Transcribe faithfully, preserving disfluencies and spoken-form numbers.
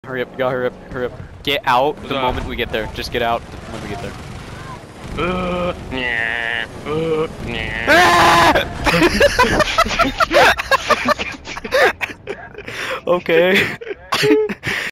Hurry up, you gotta hurry up, hurry up. Get out the Stop. moment we get there. Just get out when we get there. Uh, yeah, uh, yeah. Okay.